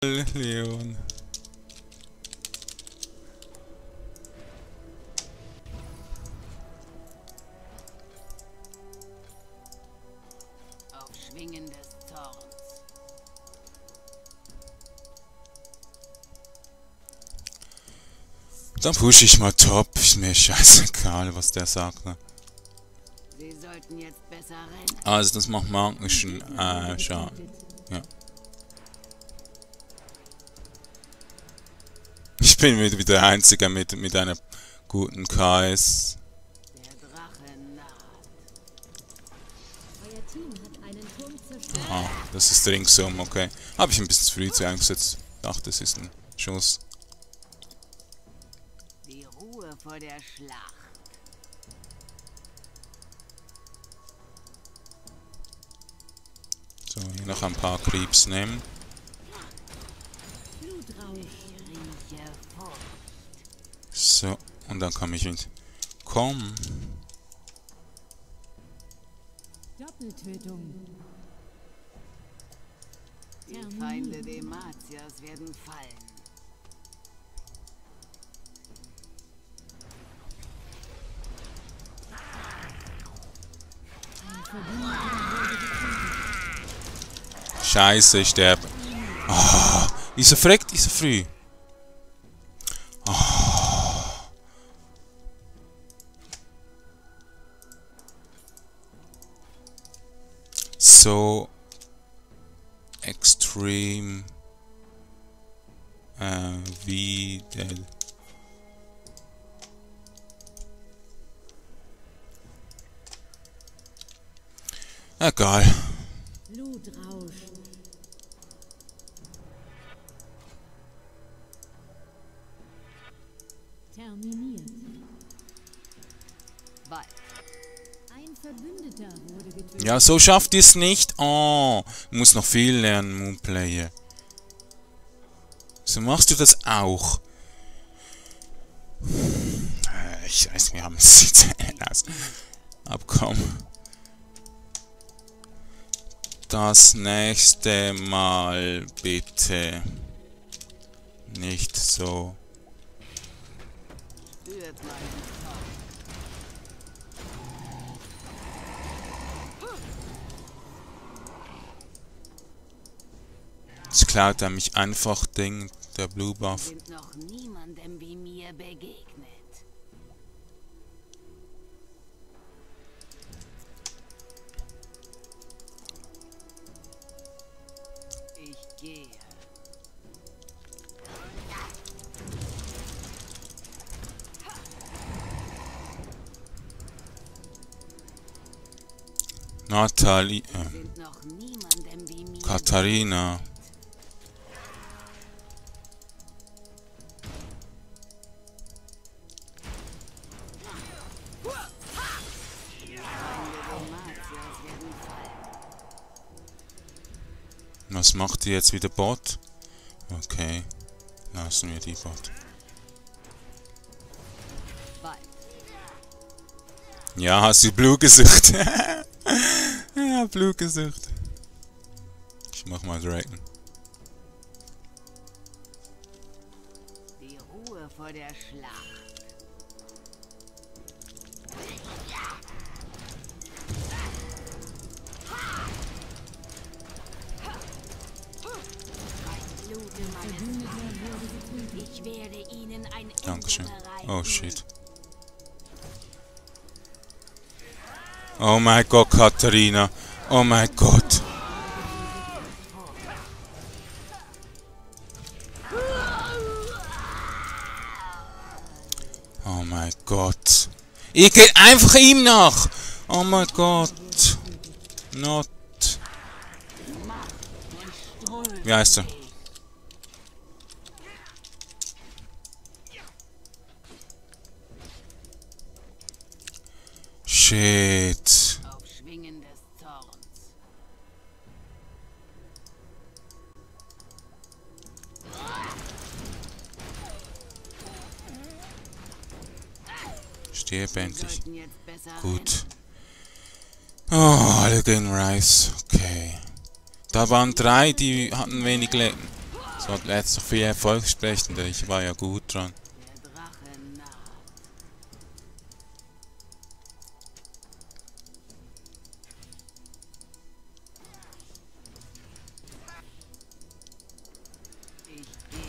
Leon. Auf Schwingen des Zorns. Dann pushe ich mal Top. Ist mir scheißegal, was der sagt. Ne? Sie sollten jetzt besser rennen. Also das macht magnischen Schaden. Ja. Ich bin wieder der Einzige mit einer guten KS. Der Drache naht. Euer Team hat einen Turm zerstört. Ah, das ist ringsum, okay. Habe ich ein bisschen zu früh zu eingesetzt. Ich dachte, das ist ein Schuss. Die Ruhe vor der Schlacht. So, hier noch ein paar Creeps nehmen. Blutrausch. Ich rieche Furcht. So, und dann kann ich mit. Komm. Doppeltötung. Die Feinde Dematias werden fallen. Scheiße, ich sterbe. Ah, wieso fragt die so früh? Ah. So extreme wie der. Egal. Blutrausch. Terminiert. Bald. Ein Verbündeter wurde getötet. Ja, so schafft ihr es nicht. Oh, du musst noch viel lernen, Moonplayer. So machst du das auch. Ich weiß, wir haben es jetzt aus. Abkommen. Das nächste Mal bitte nicht so. Spürt meinen Zorn. Jetzt klaut er mich einfach Ding, der Blue Buff. Sind noch niemandem wie mir begegnet. Ich gehe. Natalie, Sind noch niemandem wie mir. Katharina. Dematias werden fallen. Was macht die jetzt wieder Bot? Okay, lassen wir die Bot. Bald. Ja, hast du Blue gesucht? Ja, Blue gesucht. Ich mach mal Dragon. Die Ruhe vor der Schlacht. Mein Blut in meines Feindes. Ich werde ihnen ein Ende Dankeschön. bereiten. Oh shit. Oh mein Gott, Katharina. Oh mein Gott. Oh mein Gott. Ich geh einfach ihm nach. Oh mein Gott. Not. Wie heißt er? Shit. Auf Schwingen des Zorns. Stirb endlich. Sollten jetzt besser Gut. Oh, alle gegen Rice. Okay. Da waren 3, die hatten wenig Leben. Das war letztes viel erfolgsversprechender. Ich war ja gut dran. Der Drache naht. Ich gehe.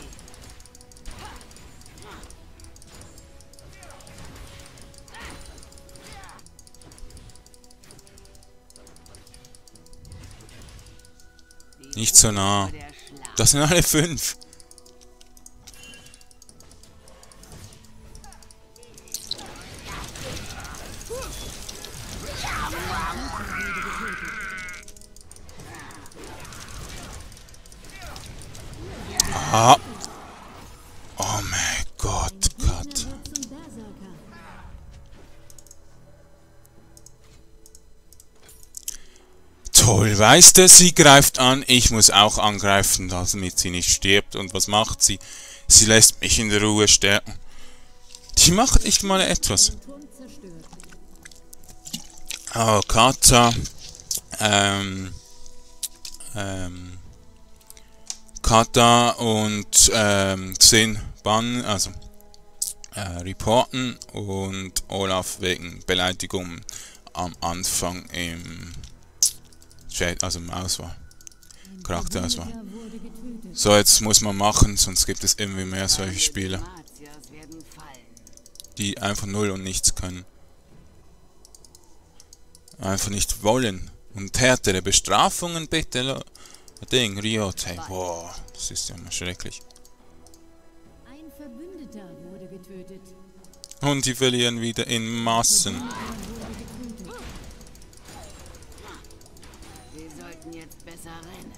Nicht so nah. Der Schlag. Das sind alle 5. Ah. Oh mein Gott, Gott. Wird zum Berserker. Toll, weißt du, sie greift an, ich muss auch angreifen, damit sie nicht stirbt. Und was macht sie? Sie lässt mich in der Ruhe sterben. Die macht nicht mal etwas. Turm zerstört. Oh, Kata. Kata und Xin bannen, also reporten und Olaf wegen Beleidigung am Anfang im Chat, also im Auswahl. Charakterauswahl. Verbündeter wurde getötet. So, jetzt muss man machen, sonst gibt es irgendwie mehr solche Spieler, Martias werden fallen. die einfach null und nichts können. Einfach nicht wollen. Und härtere Bestrafungen bitte. Ding, Riot, hey, boah, das ist ja mal schrecklich. Ein Verbündeter wurde getötet. Und die verlieren wieder in Massen. Sie sollten jetzt besser rennen.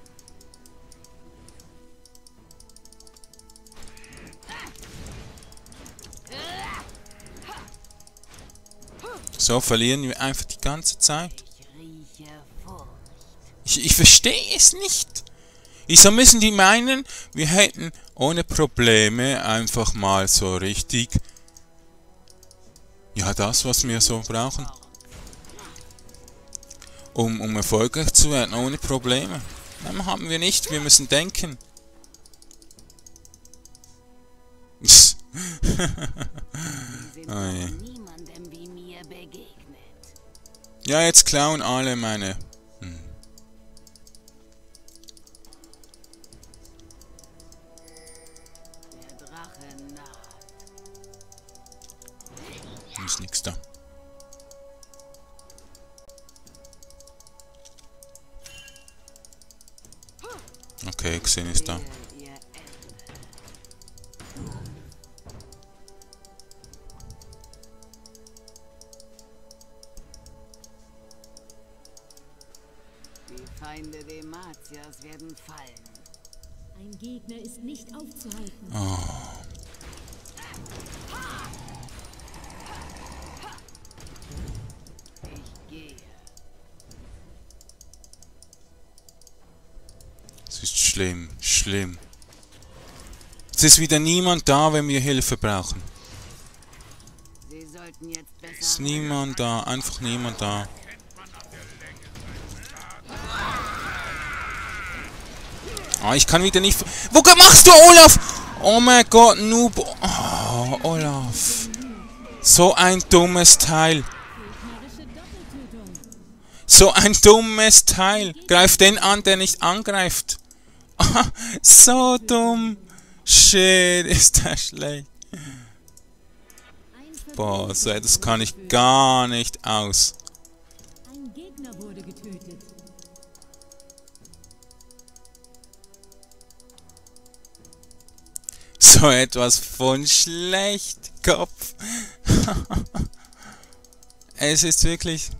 So verlieren wir einfach die ganze Zeit. Ich rieche Furcht. Ich verstehe es nicht. Wieso müssen die meinen, wir hätten ohne Probleme einfach mal so richtig... Ja, das, was wir so brauchen. Um erfolgreich zu werden, ohne Probleme. Nein, haben wir nicht, wir müssen denken. Sie sind Oh je. noch niemandem wie mir begegnet. Ja, jetzt klauen alle meine... Der Drache naht. Ist nix da. Okay, Xin ist da. Ihr Ende. Die Feinde Dematias werden fallen. Ein Gegner ist nicht aufzuhalten. Ich gehe. Es ist schlimm, schlimm. Es ist wieder niemand da, wenn wir Hilfe brauchen. Sie sollten jetzt besser Es ist niemand da, einfach niemand da. Ah, ich kann wieder nicht... Wo machst du, Olaf? Oh mein Gott, Noob. Oh, Olaf. So ein dummes Teil. Gegnerische Doppeltötung. So ein dummes Teil. Greif den an, der nicht angreift. So dumm. Shit, ist das schlecht. Ein Boah, so Verbündeter das kann wurde ich getötet. gar nicht aus. Ein Gegner wurde getötet. So etwas von schlecht, Kopf. Es ist wirklich...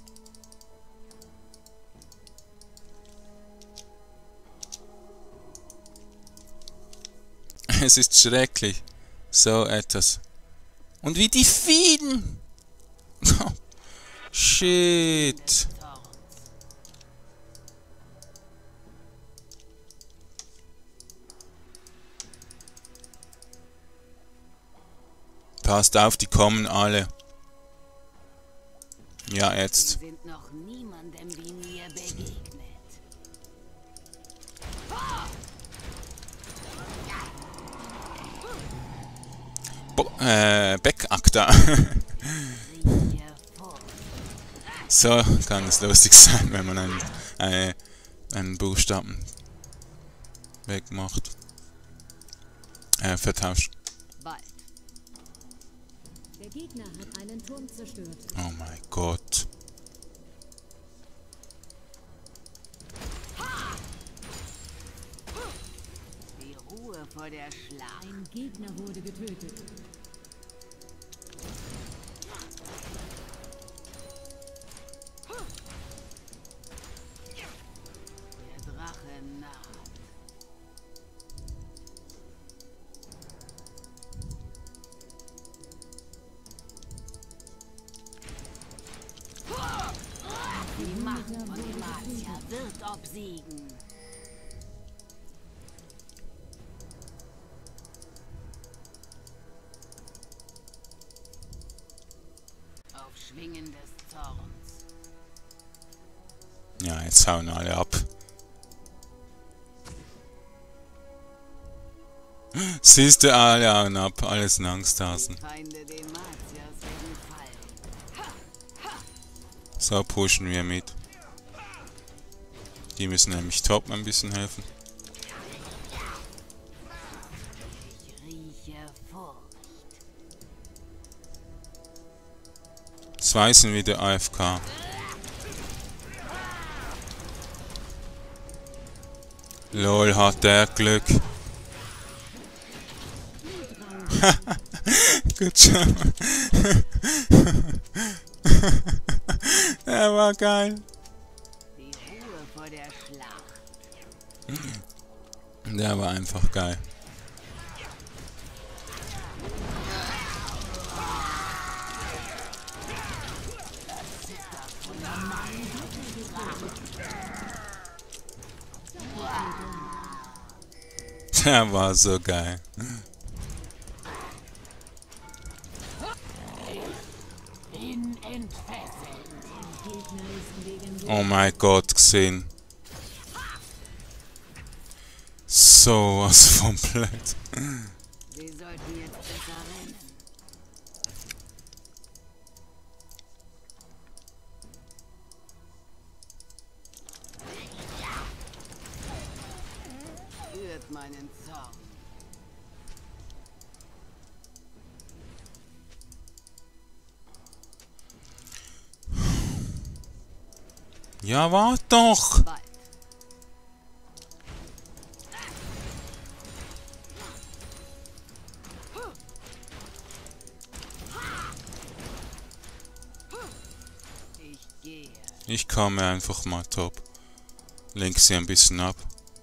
Es ist schrecklich. So etwas. Und wie die Fieden. Shit. Passt auf, die kommen alle. Ja, Sie jetzt. sind noch niemandem wie mir begegnet. Backakta. So kann es lustig sein, wenn man einen Buchstaben wegmacht. Vertauscht. Der Gegner hat einen Turm zerstört. Oh mein Gott. Die Ruhe vor der Schlacht. Ein Gegner wurde getötet. Der Drache naht. Die Macht von Demacia wird obsiegen. Auf Schwingen des Zorns. Ja, jetzt hauen alle ab. Siehst du, alle hauen ab. Alles ein Angsthasen. Feinde Dematias werden fallen. So pushen wir mit. Die müssen nämlich top ein bisschen helfen. Ich rieche Furcht. Zwei sind wieder AFK. Lol, hat der Glück. Gut schon. Der war geil. Die Ruhe vor der Schlacht. Der war einfach geil. Der war so geil. Ihn entfesselt. Gegner ist legendär. Oh mein Gott, gesehen. So was von blöd. Sie sollten jetzt besser rennen. Spürt meinen Zorn. Ja, wart doch. Bald. Ich gehe. Ich komme einfach mal top. Lenk sie ein bisschen ab.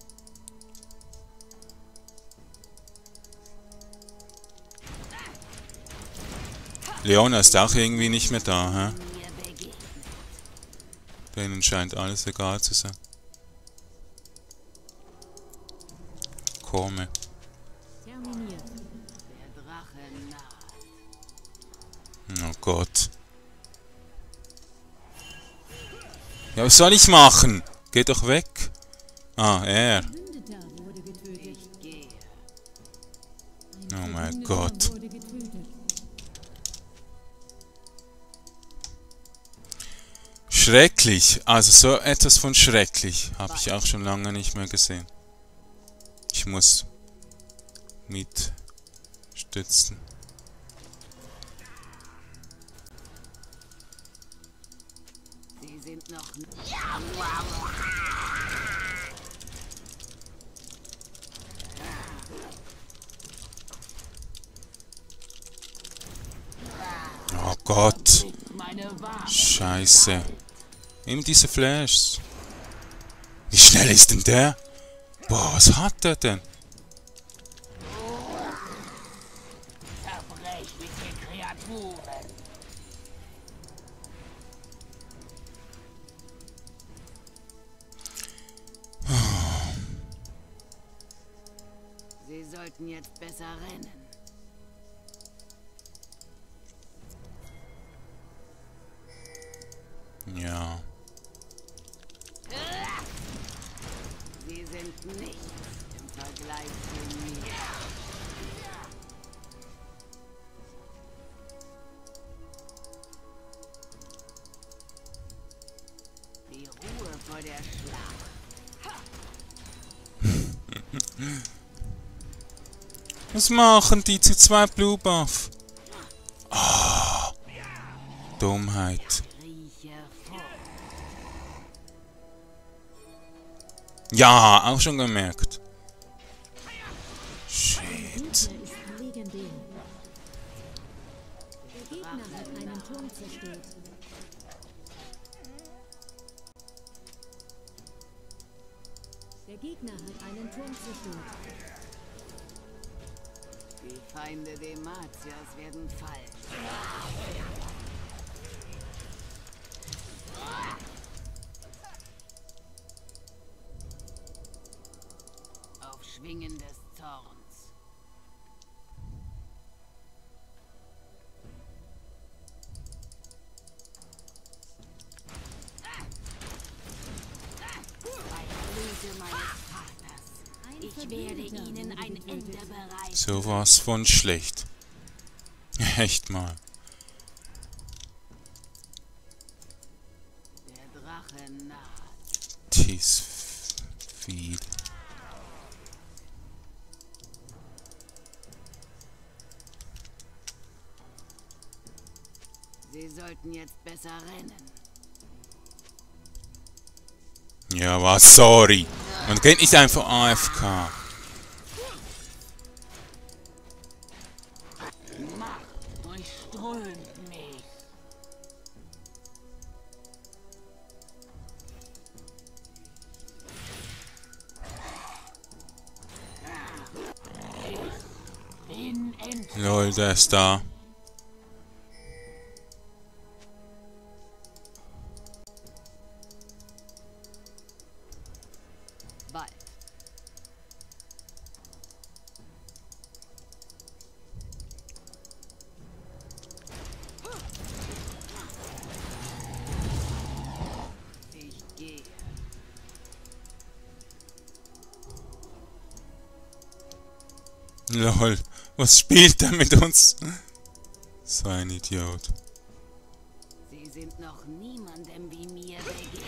Leona ist auch irgendwie nicht mehr da, hä? Mir begegnet. Denen scheint alles egal zu sein. Komme. Terminiert. Der Drache naht. Oh Gott. Ja, was soll ich machen? Geh doch weg. Ah, er. Verbündeter wurde getötet. Ich gehe. Ein Oh mein Verbündeter Gott. wurde getötet. Schrecklich. Also so etwas von schrecklich. Habe ich auch schon lange nicht mehr gesehen. Ich muss mitstützen. Sie sind noch. Oh Gott. Meine Wahrheit. Scheiße. Nimm diese Flashs. Wie schnell ist denn der? Boah, was hat der denn? Zerbrechliche Kreaturen. Sie sollten jetzt besser rennen. Ja. Sie sind nichts im Vergleich zu mir. Was machen die zu zweit Blue Buff? Ah, Dummheit. Rieche vor. Ja, auch schon gemerkt. Shit. Gegner ist legendär. Der Gegner hat einen Turm zerstört. Der Gegner hat einen Turm zerstört. Die Feinde Dematias werden fallen. Auf Schwingen des Zorns. Bei Blute meines Vaters. Ich werde ihnen ein Ende bereiten. Sowas von schlecht. Echt mal. Der Drache naht. Tis viel. Sie sollten jetzt besser rennen. Ja, was? Sorry. Man geht nicht einfach AFK. Macht durchströmt mich. Ich bin endlich. Lol, der ist da. Bald. Ich gehe. Lol, was spielt der mit uns? So ein Idiot. Sie sind noch niemandem wie mir begegnet.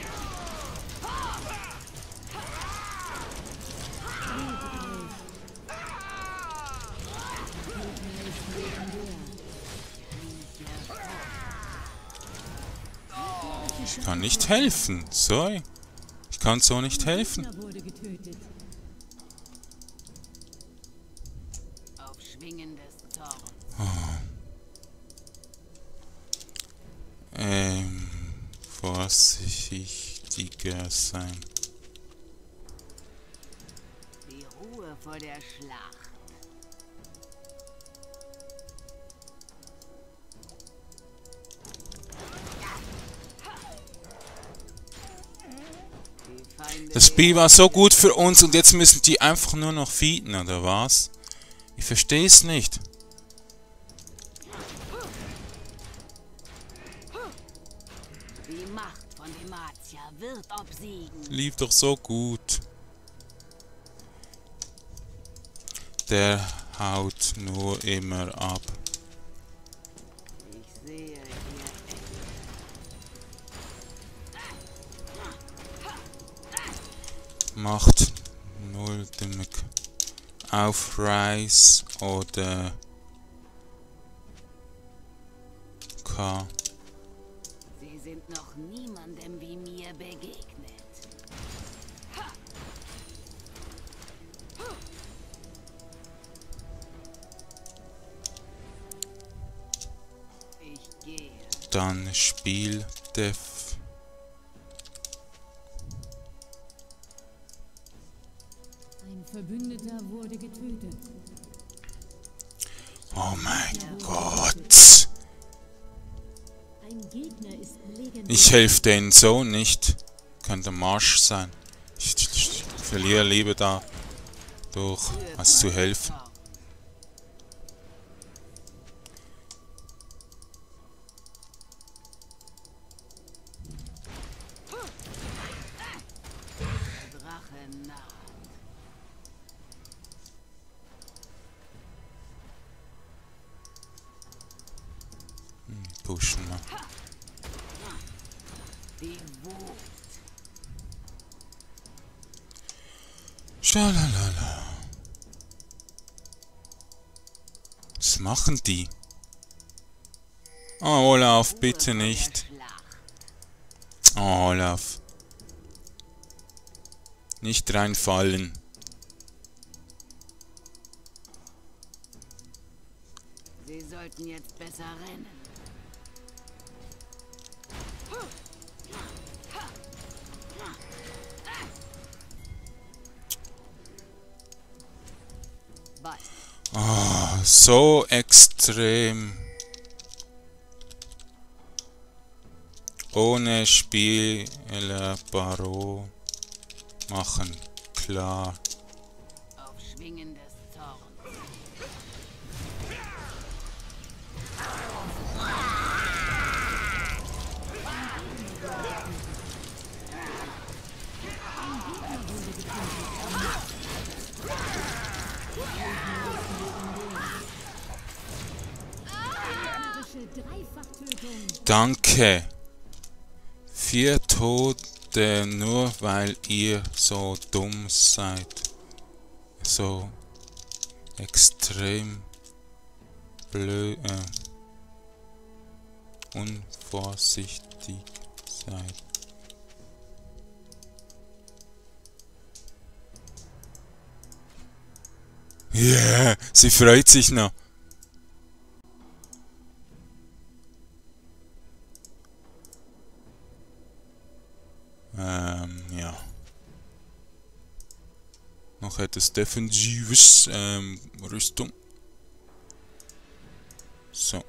Ich kann nicht helfen. Sorry. Ich kann so nicht helfen. Gegner wurde getötet. Auf Schwingen des Zorns. Vorsichtiger sein. Die Ruhe vor der Schlacht. Die Feinde Das Spiel war so gut für uns und jetzt müssen die einfach nur noch feeden, oder was? Ich verstehe es nicht. Die Macht von Dematia wird obsiegen. Lief doch so gut. Der haut nur immer ab. Ich sehe hier Macht null Damage auf Rise oder K. Sie sind noch niemandem wie mir begegnet. Ich gehe. Dann Spiel Def. Ein Verbündeter wurde getötet. Oh mein Gott. Ein Gegner ist legendär. Ich helfe denen so nicht. Könnte Marsch sein. Ich verliere lieber da durch, als zu helfen. Drache naht. Pushen wir. Die Wut. Schalalala. machen die? Oh, Olaf, bitte nicht. Oh, Olaf. Nicht reinfallen. Sie sollten jetzt besser rennen. Oh, so extrem. Ohne Spieler Baro machen, klar. Auf Schwingen des Zorns. Danke. 4 Tote, nur weil ihr so dumm seid. So extrem blöd, unvorsichtig seid. Yeah, sie freut sich noch. Ja. Noch etwas Defensives, Rüstung. So.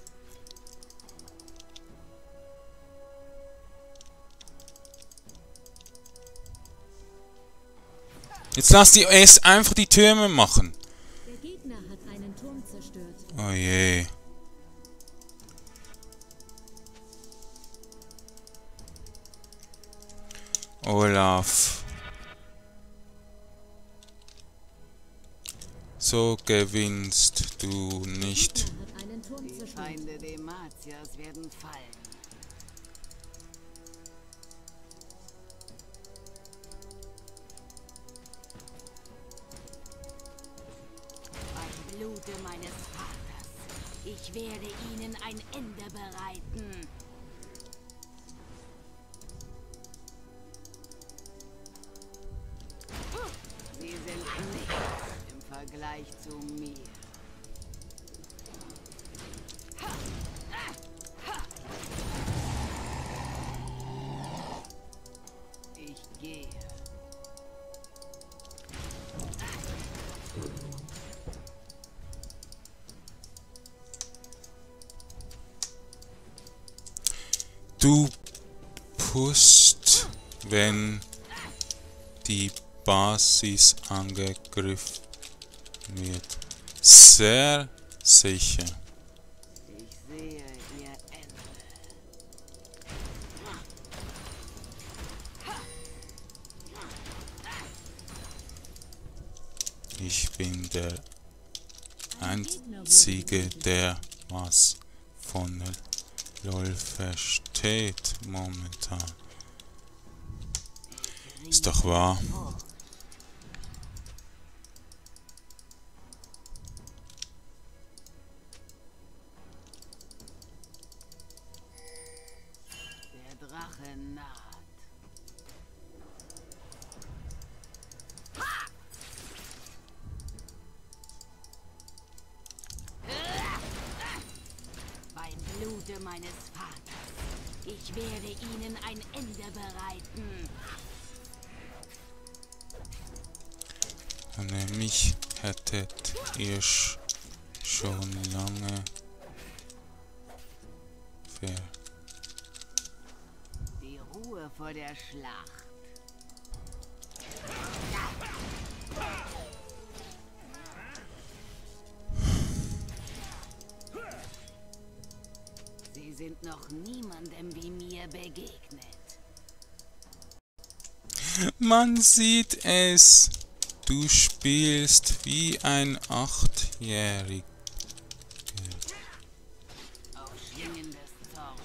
Jetzt lasst ihr es einfach die Türme machen. Der Gegner hat einen Turm zerstört. Oh je. Olaf. So gewinnst du nicht. Der Gegner hat einen Turm Die zerstört. Feinde Dematias werden fallen. Beim Blute meines Vaters. Ich werde ihnen ein Ende bereiten. Sie sind nichts im Vergleich zu mir. Ich gehe. Du pust, wenn die Basis angegriffen wird. Sehr sicher. Ich sehe ihr Ende. Ich bin der Einzige, der was von LOL versteht momentan. Ist doch wahr. Der Drache naht. Beim Blute meines Vaters. Ich werde ihnen ein Ende bereiten. Mich hättet ihr schon lange Die Ruhe vor der Schlacht. Sie sind noch niemandem wie mir begegnet. Man sieht es. Du spielst wie ein 8-Jähriger. Auf Schwingen des Zorns.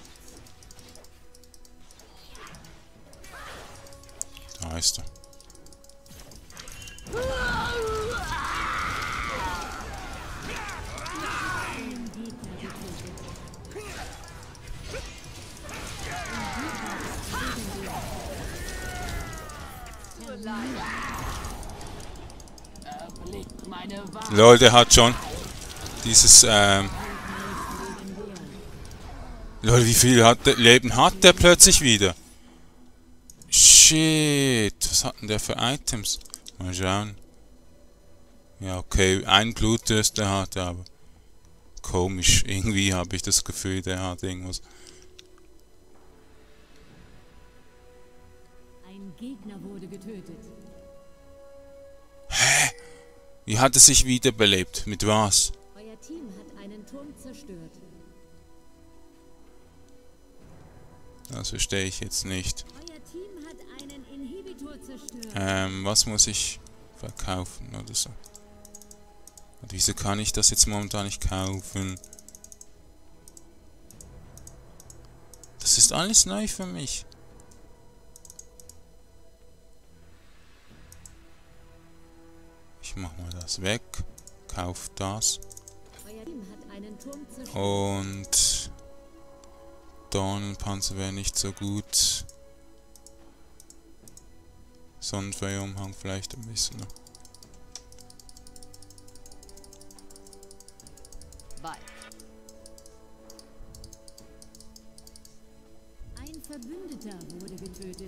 Da ist er. Lol, der hat schon dieses, Lol, wie viel Leben hat der plötzlich wieder? Shit, was hat denn der für Items? Mal schauen. Ja, okay, ein Blutdürster hat er, aber komisch. Irgendwie habe ich das Gefühl, der hat irgendwas. Ein Gegner wurde getötet. Hä? Wie hat er sich wiederbelebt? Mit was? Euer Team hat einen Turm zerstört. Das verstehe ich jetzt nicht. Euer Team hat einen Inhibitor zerstört. Was muss ich verkaufen oder so? Und wieso kann ich das jetzt momentan nicht kaufen? Das ist alles neu für mich. Ich mach mal das weg. Kauf das. Euer Team hat einen Turm zerstört. Und Dornenpanzer wäre nicht so gut. Sonnenfeuerumhang vielleicht ein bisschen. Ein Verbündeter wurde getötet.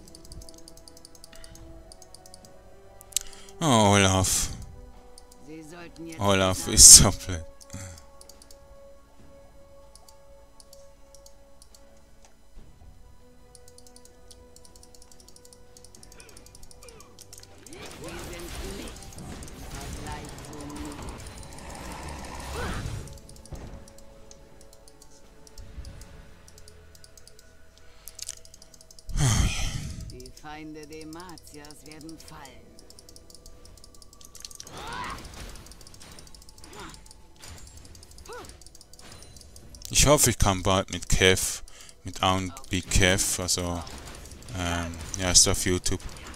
Oh, Olaf. Sie sollten jetzt Olaf ist so blöd. Die Feinde Dematias werden fallen. Ich hoffe, ich kann bald mit Kev, mit Be Kev, also, ja, ist auf YouTube.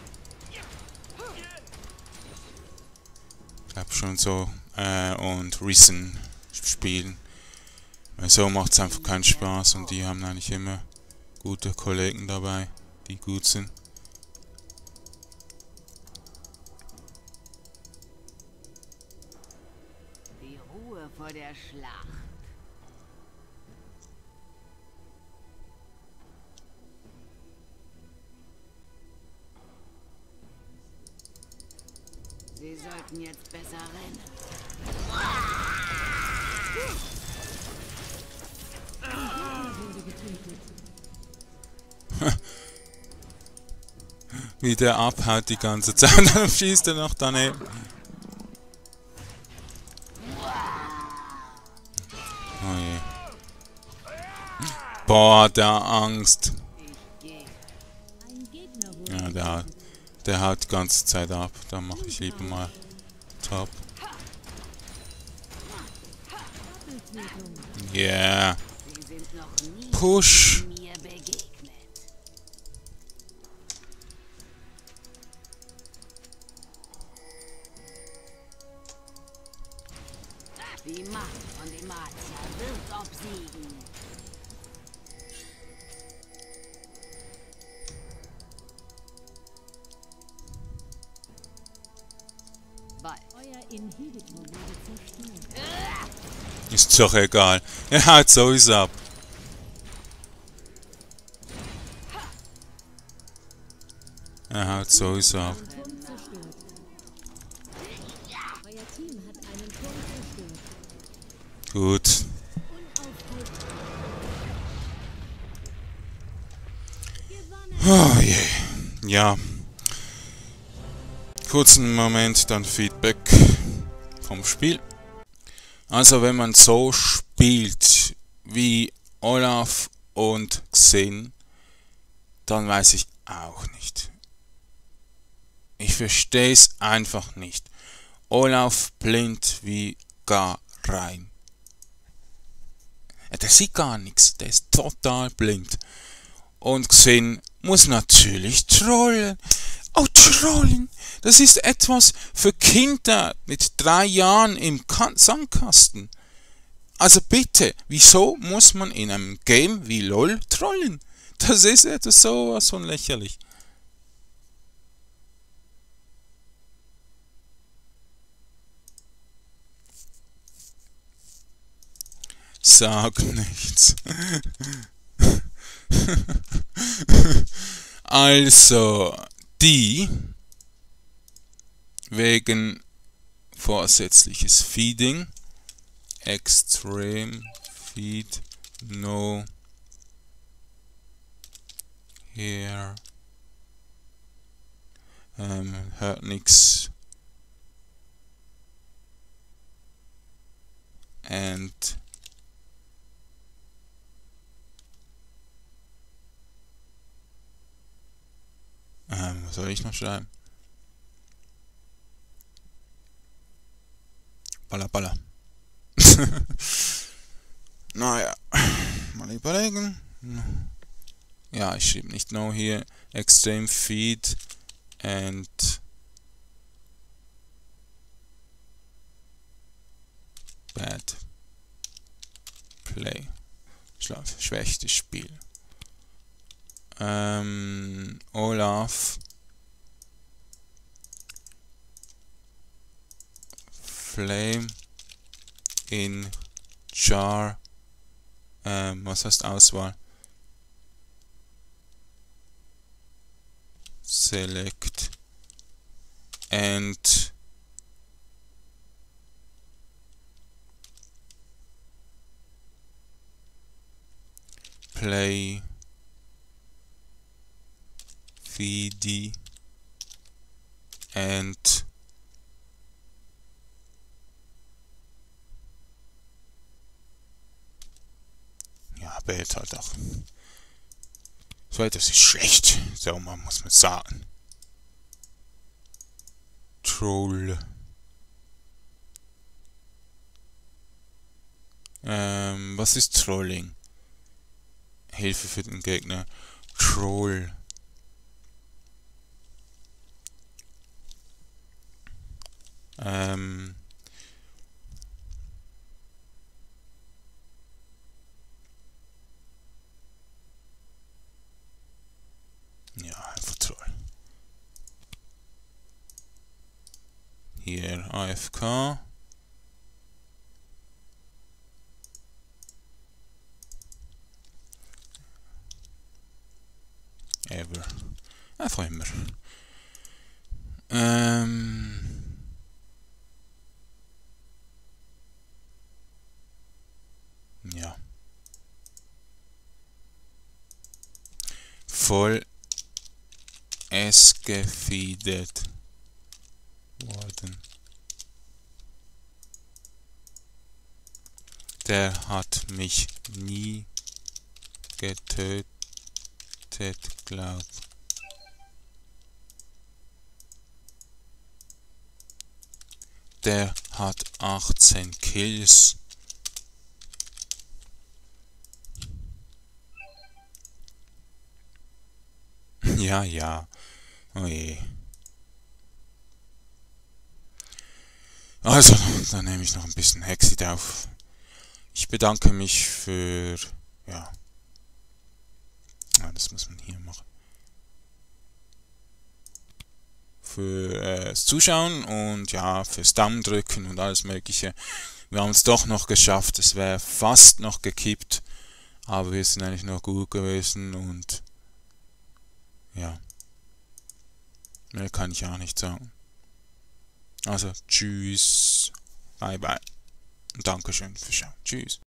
Ich glaube schon so, und Risen spielen. Weil so macht es einfach keinen Spaß und die haben eigentlich immer gute Kollegen dabei, die gut sind. Die Ruhe vor der Schlacht. Sie sollten jetzt besser rennen. Wurde getötet. Wie der abhaut die ganze Zeit und dann schießt er noch daneben. Oh je. Boah, der Angst. Ein Gegner wurde Ja, der haut die ganze Zeit ab. Da mache ich lieber mal Top. Doppeltötung. Yeah. Sie sind noch nie Push. mir begegnet. Die Macht von Dematia wird obsiegen. Bald. Euer Inhibitor wurde zerstört. Ist doch egal. Er haut sowieso ab. Er haut sowieso ab. Ein Turm zerstört. Euer Team hat einen Turm zerstört. Gut. Unaufhaltbar. Oh je. Ja. Kurzen Moment, dann Feedback vom Spiel. Also wenn man so spielt wie Olaf und Xin, dann weiß ich auch nicht. Ich verstehe es einfach nicht. Olaf blind wie gar rein. Der sieht gar nichts, der ist total blind. Und Xin muss natürlich trollen. Oh, trollen! Das ist etwas für Kinder mit 3 Jahren im Sandkasten. Also bitte, wieso muss man in einem Game wie LOL trollen? Das ist etwas sowas von lächerlich. Sag nichts. Also, die wegen vorsätzliches Feeding, Extreme Feed, No Here, hört nix, and was soll ich noch schreiben? Baller, baller. Naja, mal überlegen. Ja, ich schreibe nicht no hier, extreme feed and bad play. Schwächstes Spiel. Olaf Flame in Jar. Was heißt Auswahl? Select and play VD and ja, Bild halt auch. So etwas ist schlecht, so muss man sagen. Troll. Was ist Trolling? Hilfe für den Gegner. Troll. Ja, einfach Troll. Hier AFK. Ever. Einfach immer. Ja. Voll gefeedet worden. Der hat mich nie getötet, glaubt. Der hat 18 Kills. Ja, ja. Oh je. Also, dann nehme ich noch ein bisschen Hexit auf. Ich bedanke mich für... Ja. Das muss man hier machen. Fürs Zuschauen und ja, fürs Daumen drücken und alles Mögliche. Wir haben es doch noch geschafft. Es wäre fast noch gekippt. Aber wir sind eigentlich noch gut gewesen und... Ja. Mehr kann ich auch nicht sagen. Also, tschüss. Bye, bye. Und Dankeschön fürs Schauen. Tschüss.